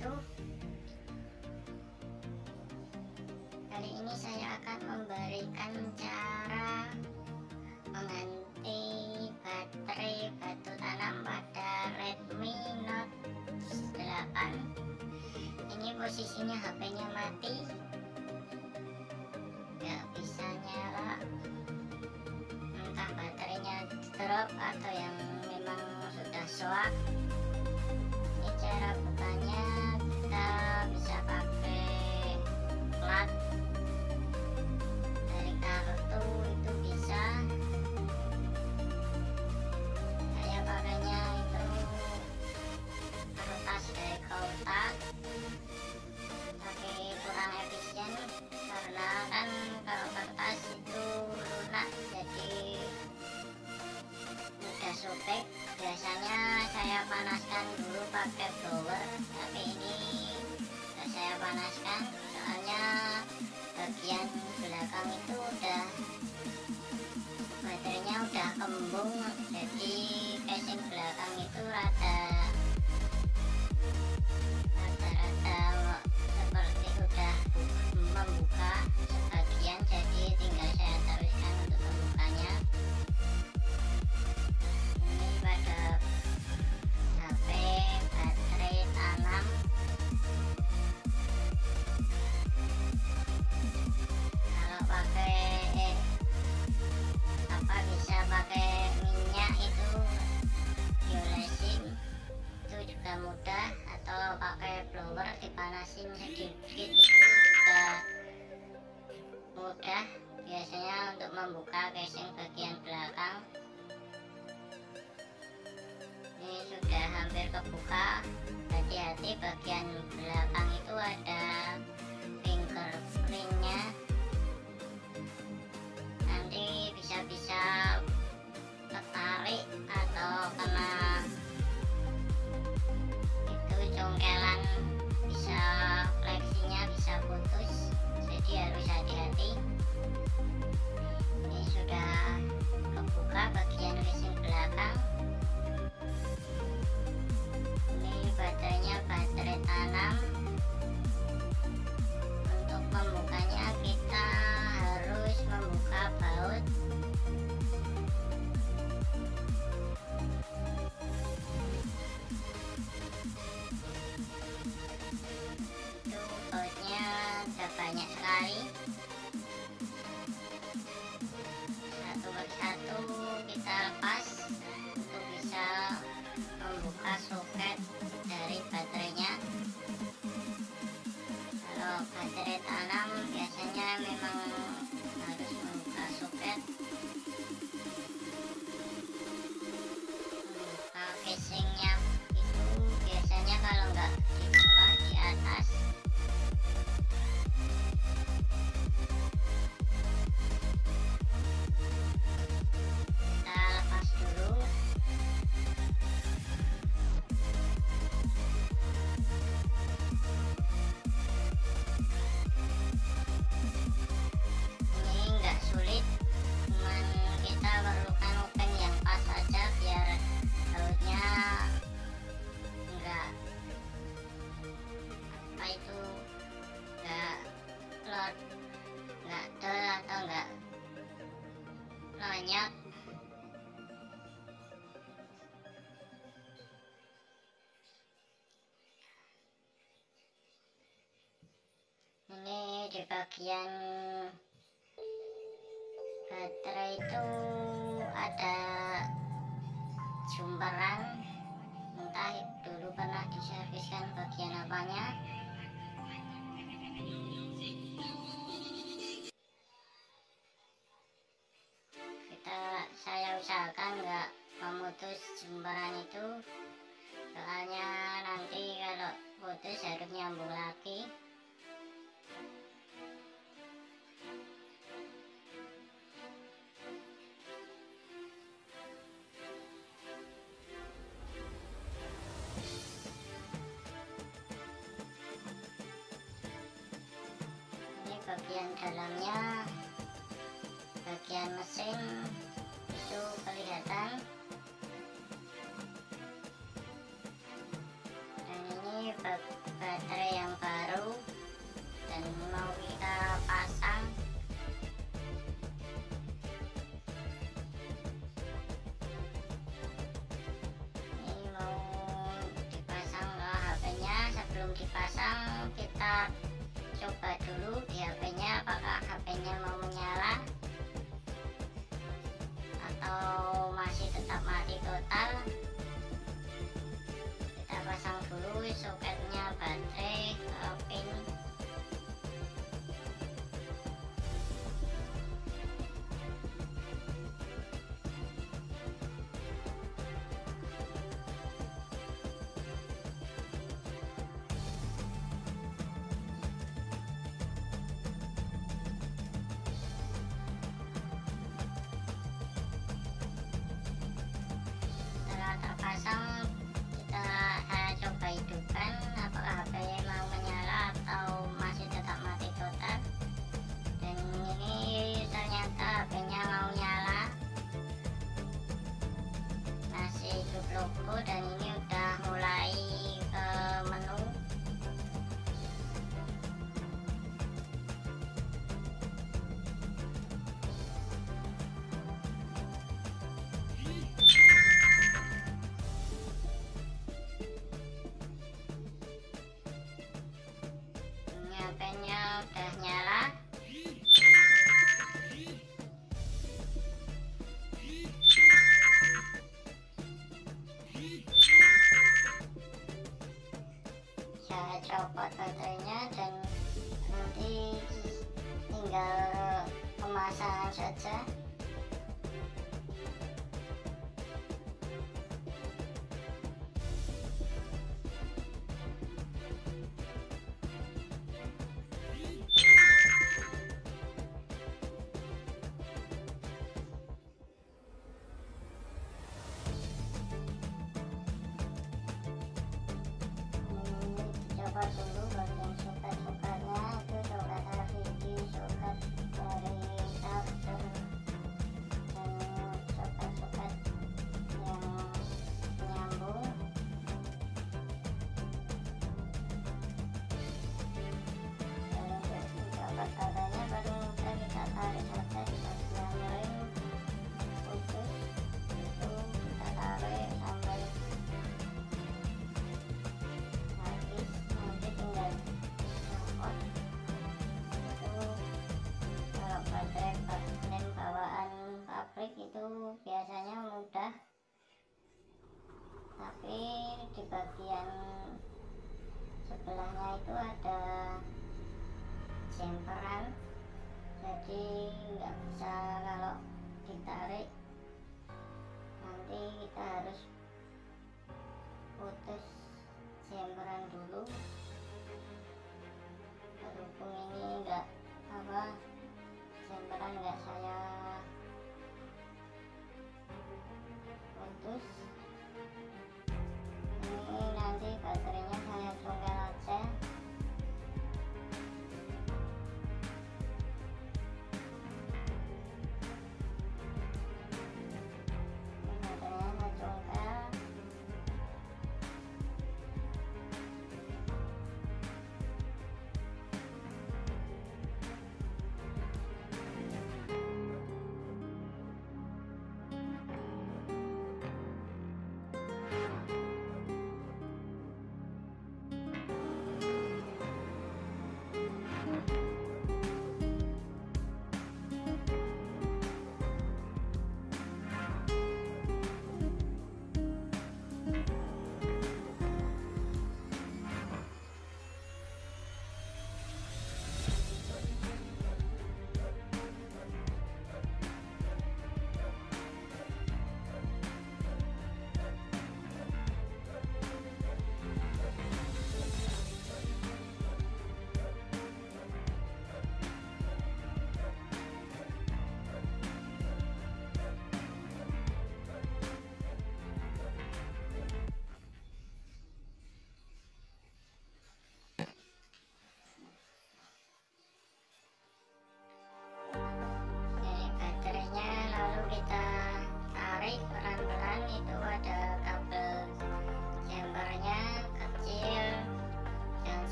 wabarakatuh. Kali ini saya akan memberikan cara mengganti baterai batu tanam pada Redmi Note 8. Ini posisinya HP-nya mati, nggak bisa nyala, entah baterainya drop atau yang memang sudah soak. Ini cara bukanya, kita bisa pakai plat dari kartu, itu bisa. Saya pakainya itu kertas dari kotak, tapi kurang efisien karena kan kalau kertas itu lunak, jadi mudah sobek. Biasanya saya panaskan dulu pakai blower, tapi ini saya panaskan soalnya bagian belakang itu udah baterainya udah kembung, jadi casing belakang itu rada seperti udah membuka sebagian, jadi tinggal saya teruskan untuk membukanya. Ini pada HP baterai tanam. Kalau pakai bisa pakai minyak itu diolesin, itu juga mudah, atau pakai blower dipanasin sedikit itu juga mudah biasanya untuk membuka casing bagian belakang. Ini sudah hampir kebuka. Hati-hati, bagian belakang itu ada fingerprintnya, nanti bisa tertarik atau kena itu congkelan, bisa fleksinya bisa putus, jadi harus hati-hati. Ini sudah kebuka bagian casing belakang. Ini baterainya baterai tanam. Untuk membukanya kita harus membuka baut. Itu bautnya ada banyak sekali, satu persatu kita lepas untuk bisa membuka soket dari baterainya. Kalau baterai tanam biasanya memang harus membuka soket, membuka casingnya itu biasanya kalau nggak di bawah, di atas. Kita lepas dulu. Ini nggak sulit, cuman kita perlukan obeng yang pas saja biar bautnya nggak nggak lot, nggak del atau nggak lonyot. Ini di bagian baterai itu ada jumperan, entah dulu pernah diserviskan bagian apanya. Saya usahakan nggak memutus jumperan itu, soalnya nanti kalau putus harus nyambung lagi. Ini bagian dalamnya, bagian mesin itu kelihatan. Dan ini bagian coba dulu di HP-nya, apakah HP-nya mau menyala atau masih tetap mati total. Kita pasang dulu soketnya baterai ke pin. Setelah terpasang, saya coba hidupkan apakah HP mau menyala atau masih tetap mati total. Dan ini ternyata HP-nya mau nyala, masih hidup logo, dan ini udah mulai ke menu. Ini HP-nya udah nyala. Saya copot baterainya dan nanti tinggal pemasangan saja. Coba dulu bagian soket-soketnya, itu soket LCD, soket dari charger, dan soket-soket yang menyambung. Dan untuk mencoba baterainya baru kita tarik saja di bagian ring khusus, itu kita tarik sampai habis. Nanti tinggal copot. Itu kalau baterai bawaan pabrik itu biasanya mudah, tapi di bagian sebelahnya itu ada jemperan, jadi nggak bisa kalau ditarik, nanti kita harus